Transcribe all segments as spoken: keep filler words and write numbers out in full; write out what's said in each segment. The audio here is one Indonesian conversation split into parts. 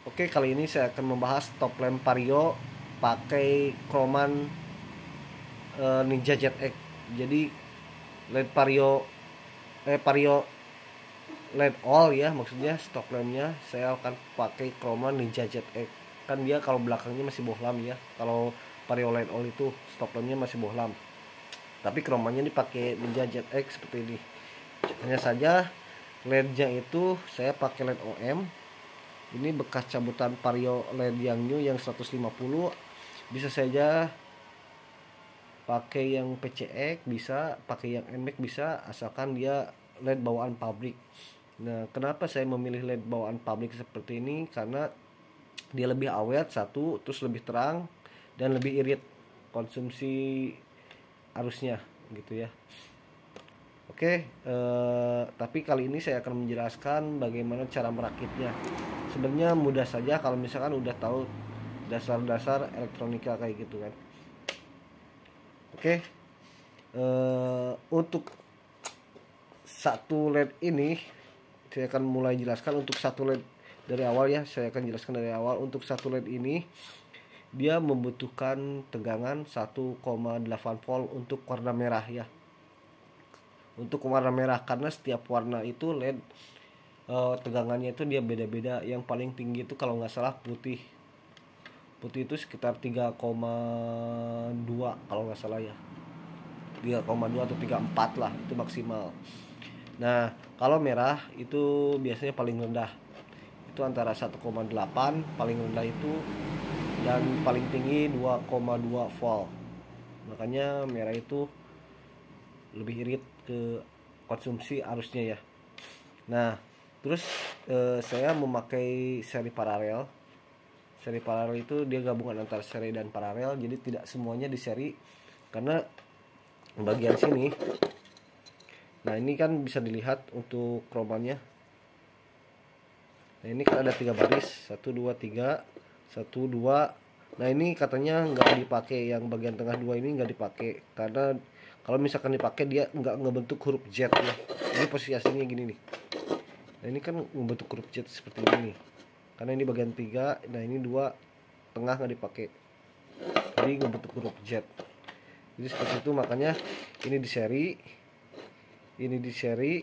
Oke, kali ini saya akan membahas top lamp Vario pakai kroman eh, Ninja Z X. Jadi L E D Vario eh Vario L E D all ya, maksudnya stop lampnya saya akan pakai kroman Ninja Z X. Kan dia kalau belakangnya masih bohlam ya. Kalau Vario L E D all itu stop lampnya masih bohlam. Tapi kromannya dipakai Ninja Z X seperti ini. Hanya saja L E D-nya itu saya pakai L E D O M. Ini bekas cabutan Vario L E D yang new yang seratus lima puluh. Bisa saja pakai yang P C X, bisa pakai yang N M A X, bisa asalkan dia L E D bawaan pabrik. Nah, kenapa saya memilih L E D bawaan pabrik seperti ini? Karena dia lebih awet satu, terus lebih terang dan lebih irit konsumsi arusnya gitu ya. Oke, eh, tapi kali ini saya akan menjelaskan bagaimana cara merakitnya. Sebenarnya mudah saja kalau misalkan udah tahu dasar-dasar elektronika kayak gitu kan. Oke, eh, untuk satu L E D ini saya akan mulai jelaskan untuk satu L E D dari awal ya. Saya akan jelaskan dari awal. Untuk satu L E D ini dia membutuhkan tegangan satu koma delapan volt untuk warna merah ya. Untuk warna merah karena setiap warna itu L E D eh, tegangannya itu dia beda-beda. Yang paling tinggi itu kalau nggak salah putih. Putih itu sekitar tiga koma dua kalau nggak salah ya. tiga koma dua atau tiga koma empat lah itu maksimal. Nah, kalau merah itu biasanya paling rendah. Itu antara satu koma delapan paling rendah itu dan paling tinggi dua koma dua volt. Makanya merah itu lebih irit ke konsumsi arusnya ya. Nah, terus eh, saya memakai seri paralel. Seri paralel itu dia gabungan antara seri dan paralel, jadi tidak semuanya di seri karena bagian sini. Nah, ini kan bisa dilihat untuk kromannya. Nah, ini kan ada tiga baris, satu dua tiga, satu dua. Nah, ini katanya nggak dipakai, yang bagian tengah dua ini nggak dipakai karena kalau misalkan dipakai dia nggak ngebentuk huruf Z ya. Ini posisi aslinya gini nih. Nah, ini kan membentuk huruf Z seperti ini nih. Karena ini bagian tiga, nah ini dua tengah nggak dipakai. Jadi ngebentuk huruf Z. Jadi seperti itu, makanya ini di seri, ini di seri,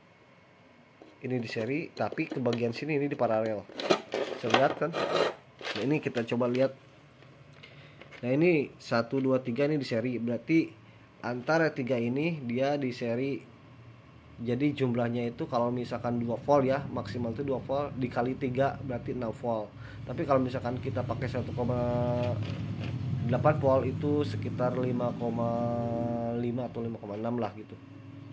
ini di seri, tapi ke bagian sini ini di paralel. Bisa lihat kan? Nah, ini kita coba lihat. Nah, ini satu dua tiga ini di seri, berarti antara tiga ini dia di seri. Jadi jumlahnya itu kalau misalkan dua volt ya, maksimal itu dua volt dikali tiga berarti enam volt. Tapi kalau misalkan kita pakai satu koma delapan volt itu sekitar lima koma lima atau lima koma enam lah gitu.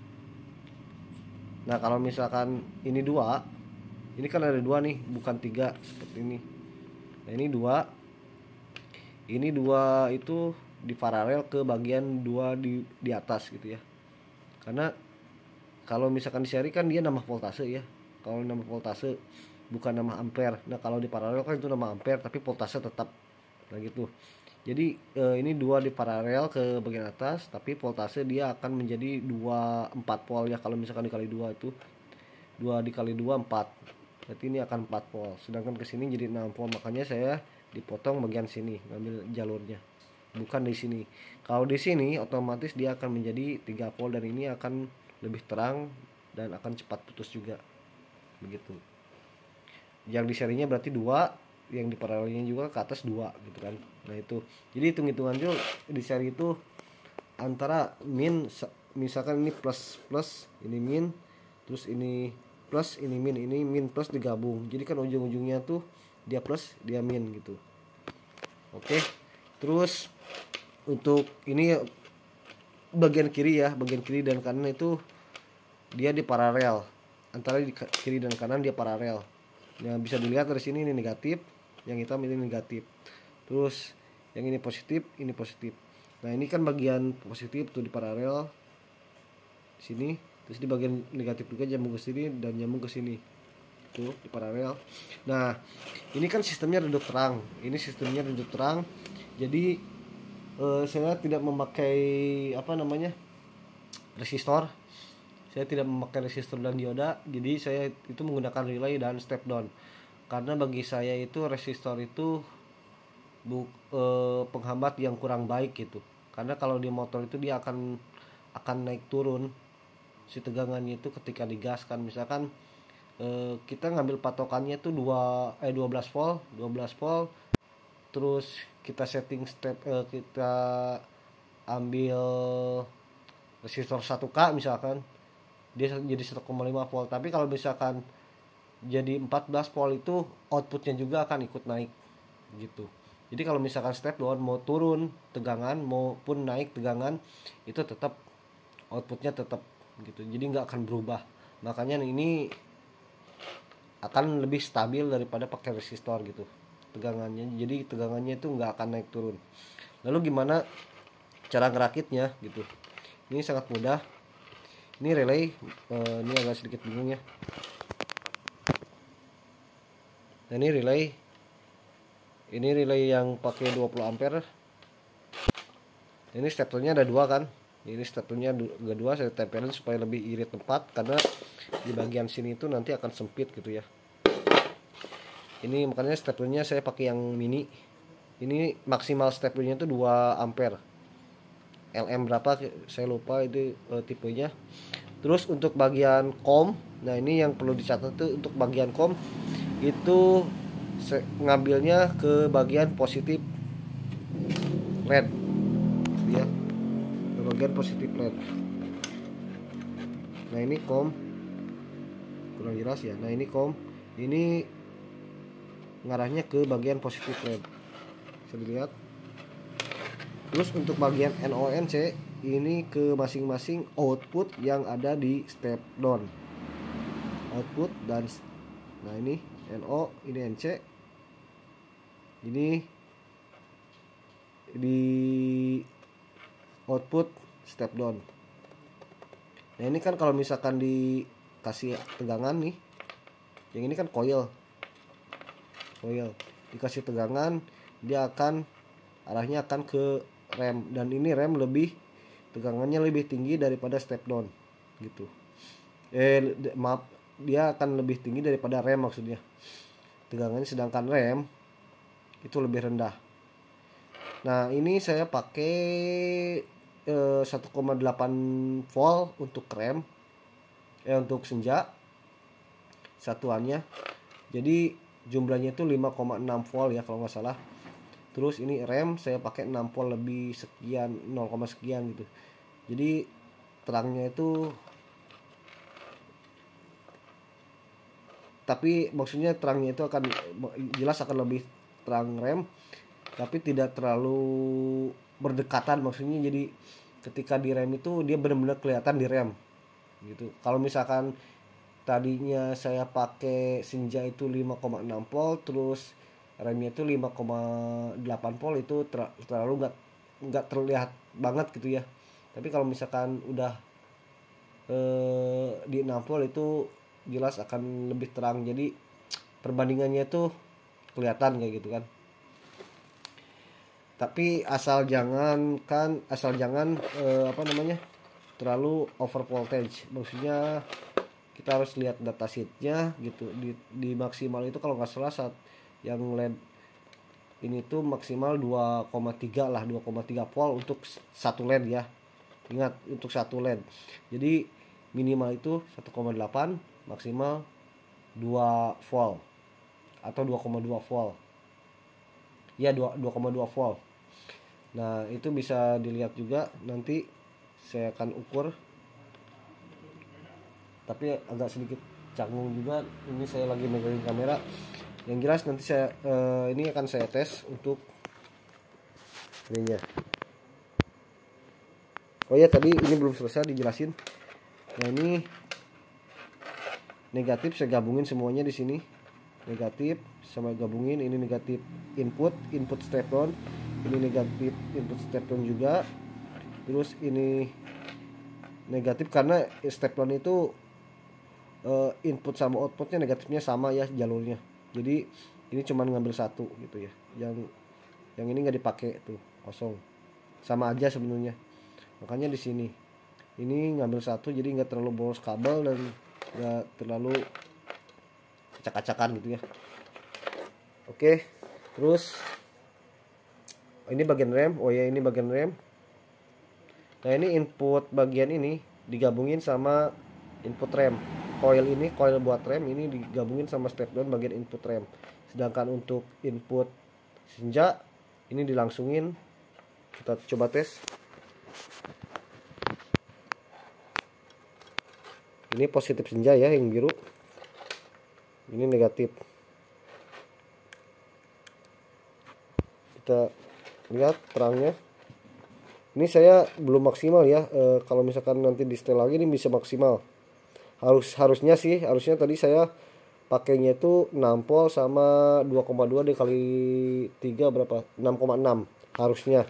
Nah, kalau misalkan ini dua, ini kan ada dua nih, bukan tiga seperti ini. Nah, ini dua, ini dua itu di paralel ke bagian dua di di atas gitu ya. Karena kalau misalkan di seri kan dia nama voltase ya. Kalau nama voltase bukan nama ampere. Nah, kalau di paralel kan itu nama ampere tapi voltase tetap. Nah, gitu. Jadi eh, ini dua di paralel ke bagian atas, tapi voltase dia akan menjadi dua koma empat volt ya. Kalau misalkan dikali dua itu dua dikali dua empat. Berarti ini akan empat volt. Sedangkan ke sini jadi enam volt. Makanya saya dipotong bagian sini, ngambil jalurnya. Bukan di sini. Kalau di sini otomatis dia akan menjadi tiga volt dan ini akan lebih terang dan akan cepat putus juga. Begitu. Yang di serinya berarti dua, yang di paralelnya juga ke atas dua gitu kan. Nah, itu. Jadi hitung-hitungan itu di seri itu antara min, misalkan ini plus plus, ini min, terus ini plus, ini min, ini min plus digabung. Jadi kan ujung-ujungnya tuh dia plus, dia min gitu. Oke. Terus untuk ini bagian kiri ya, bagian kiri dan kanan itu dia di paralel. Antara di kiri dan kanan dia paralel. Yang bisa dilihat dari sini ini negatif, yang hitam ini negatif. Terus yang ini positif, ini positif. Nah, ini kan bagian positif tuh di paralel sini, terus di bagian negatif juga nyambung ke sini dan nyambung ke sini. Tuh di paralel. Nah, ini kan sistemnya redup terang. Ini sistemnya redup terang. Jadi eh, saya tidak memakai apa namanya? resistor. Saya tidak memakai resistor dan dioda, jadi saya itu menggunakan relay dan step down. karena bagi saya itu resistor itu bu, eh, penghambat yang kurang baik gitu. Karena kalau di motor itu dia akan akan naik turun si tegangannya itu ketika digaskan. Misalkan eh, kita ngambil patokannya itu dua eh dua belas volt, dua belas volt, terus kita setting step, eh, kita ambil resistor satu K misalkan, dia jadi satu koma lima volt. Tapi kalau misalkan jadi empat belas volt itu outputnya juga akan ikut naik gitu. Jadi kalau misalkan step down mau turun tegangan maupun naik tegangan, itu tetap outputnya tetap gitu, jadi nggak akan berubah. Makanya ini akan lebih stabil daripada pakai resistor gitu tegangannya, jadi tegangannya itu nggak akan naik turun. Lalu gimana cara ngerakitnya gitu? Ini sangat mudah. Ini relay, eh, ini agak sedikit bingung ya. Nah, ini relay, ini relay yang pakai dua puluh ampere. Ini steplernya ada dua kan, ini steplernya ada dua, saya tempelin supaya lebih irit tempat, karena di bagian sini itu nanti akan sempit gitu ya. Ini makanya steplernya saya pakai yang mini. Ini maksimal steplernya itu dua ampere, L M berapa saya lupa itu e, tipenya. Terus untuk bagian kom, nah ini yang perlu dicatat tuh, untuk bagian kom itu ngambilnya ke bagian positif led ya, ke bagian positif led. Nah ini kom, kurang jelas ya. Nah ini kom, ini ngarahnya ke bagian positif led, bisa dilihat. Terus untuk bagian N O N C ini ke masing-masing output yang ada di step down, output dan nah ini N O, ini N C, ini di output step down. Nah ini kan kalau misalkan dikasih tegangan nih, yang ini kan coil, coil dikasih tegangan dia akan arahnya akan ke rem, dan ini rem lebih tegangannya lebih tinggi daripada step down gitu. Eh maaf, dia akan lebih tinggi daripada rem maksudnya tegangannya, sedangkan rem itu lebih rendah. Nah ini saya pakai eh, satu koma delapan volt untuk rem, eh untuk senja satuannya, jadi jumlahnya itu lima koma enam volt ya kalau nggak salah. Terus ini rem saya pakai enam volt lebih sekian, nol, sekian gitu. Jadi terangnya itu, tapi maksudnya terangnya itu akan jelas akan lebih terang rem, tapi tidak terlalu berdekatan, maksudnya jadi ketika di rem itu dia benar-benar kelihatan di rem gitu. Kalau misalkan tadinya saya pakai senja itu lima koma enam volt, terus remnya itu lima koma delapan volt, itu ter- terlalu nggak nggak terlihat banget gitu ya. Tapi kalau misalkan udah eh, di enam volt itu jelas akan lebih terang, jadi perbandingannya itu kelihatan kayak gitu kan. Tapi asal jangan kan asal jangan eh, apa namanya terlalu over voltage, maksudnya kita harus lihat data sheetnya gitu. Di, di maksimal itu kalau nggak salah saat yang led ini tuh maksimal dua koma tiga lah, dua koma tiga volt untuk satu led ya, ingat untuk satu led. Jadi minimal itu satu koma delapan, maksimal dua volt atau dua koma dua volt ya, dua koma dua volt. Nah itu bisa dilihat juga, nanti saya akan ukur, tapi agak sedikit canggung juga ini saya lagi megangin kamera. Yang jelas nanti saya eh, ini akan saya tes untuk ininya. Oh ya, tadi ini belum selesai dijelasin. Nah ini negatif saya gabungin semuanya di sini, negatif sama gabungin. Ini negatif input, input step down, ini negatif input step down juga. Terus ini negatif karena step down itu uh, input sama outputnya negatifnya sama ya jalurnya. Jadi ini cuma ngambil satu gitu ya. Yang yang ini nggak dipakai tuh, kosong. Sama aja sebenarnya. Makanya di sini ini ngambil satu, jadi nggak terlalu boros kabel dan nggak terlalu acak-acakan gitu ya. Oke, terus ini bagian rem. Oh ya, ini bagian rem. Nah, ini input bagian ini digabungin sama input rem. Coil ini, coil buat rem ini digabungin sama step down bagian input rem. Sedangkan untuk input senja ini dilangsungin. Kita coba tes. Ini positif senja ya, yang biru. Ini negatif. Kita lihat terangnya. Ini saya belum maksimal ya. E, kalau misalkan nanti di setel lagi ini bisa maksimal. Harus harusnya sih, harusnya tadi saya pakainya itu enam volt sama dua koma dua dikali tiga berapa? enam koma enam harusnya.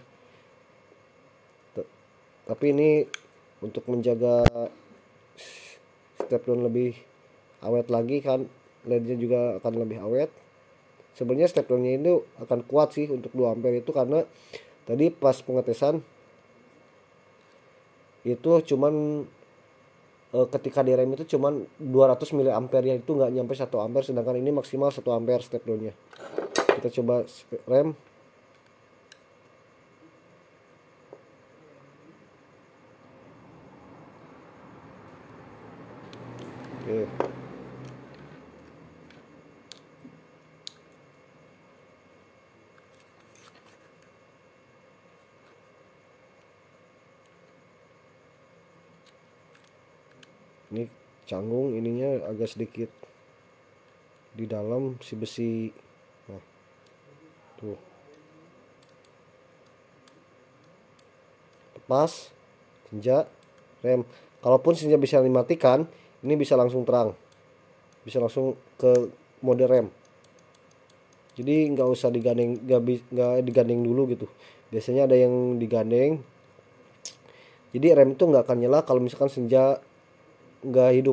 T Tapi ini untuk menjaga step down lebih awet lagi kan, L E D-nya juga akan lebih awet. Sebenarnya step down-nya itu akan kuat sih untuk dua ampere itu, karena tadi pas pengetesan itu cuman e, ketika di rem itu cuman dua ratus miliampere ya, itu nggak nyampe satu ampere, sedangkan ini maksimal satu ampere step down-nya. Kita coba rem. Oke. Ini canggung ininya agak sedikit di dalam si besi. Nah, tuh. Lepas senja rem. Kalaupun senja bisa dimatikan, ini bisa langsung terang. Bisa langsung ke mode rem. Jadi nggak usah digandeng, nggak digandeng dulu gitu. Biasanya ada yang digandeng. Jadi rem itu nggak akan nyala kalau misalkan senja nggak hidup.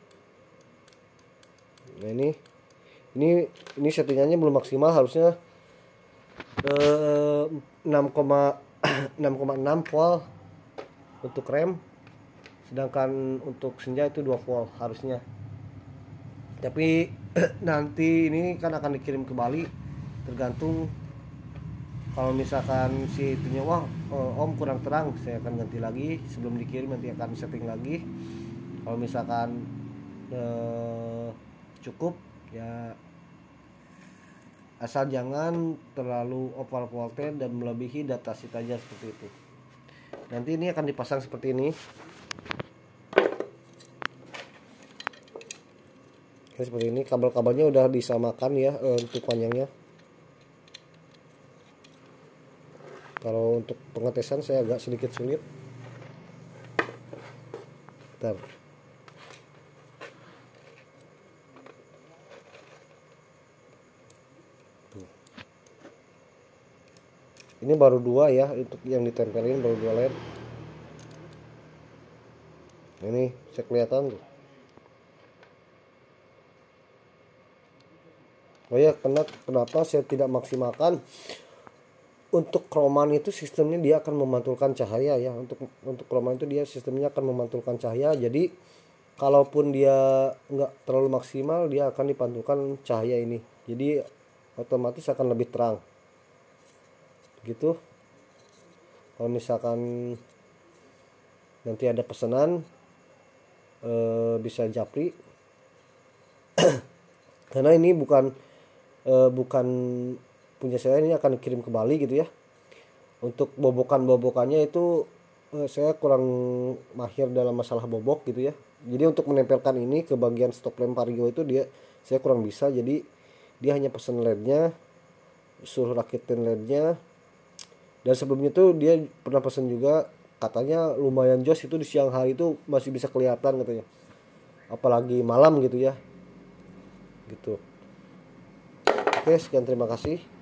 Nah ini ini ini settingannya belum maksimal, harusnya eh, enam koma enam volt untuk rem, sedangkan untuk senja itu dua volt harusnya. Tapi nanti ini kan akan dikirim ke Bali, tergantung kalau misalkan si itunya wah om kurang terang, saya akan ganti lagi. Sebelum dikirim nanti akan setting lagi. Kalau misalkan eh, cukup ya, asal jangan terlalu overvolted dan melebihi data sheet aja, seperti itu. Nanti ini akan dipasang seperti ini. Oke, seperti ini. Kabel-kabelnya udah disamakan ya eh, untuk panjangnya. Kalau untuk pengetesan saya agak sedikit sulit. Bentar. Ini baru dua ya, untuk yang ditempelin baru dua L E D. Ini bisa kelihatan tuh. Oh ya, kenapa saya tidak maksimalkan untuk kroman itu sistemnya dia akan memantulkan cahaya ya. Untuk untuk kroman itu dia sistemnya akan memantulkan cahaya. Jadi kalaupun dia nggak terlalu maksimal, dia akan dipantulkan cahaya ini. Jadi otomatis akan lebih terang. Gitu. Kalau misalkan nanti ada pesanan e, bisa japri. Karena ini bukan e, bukan punya saya, ini akan dikirim ke Bali gitu ya. Untuk bobokan-bobokannya itu e, saya kurang mahir dalam masalah bobok gitu ya. Jadi untuk menempelkan ini ke bagian stop lamp Varigo itu dia saya kurang bisa. Jadi dia hanya pesan L E D-nya, suruh rakitin L E D-nya. Dan sebelumnya tuh dia pernah pesan juga, katanya lumayan jos itu di siang hari itu masih bisa kelihatan katanya. Apalagi malam gitu ya. Gitu. Oke, sekian, terima kasih.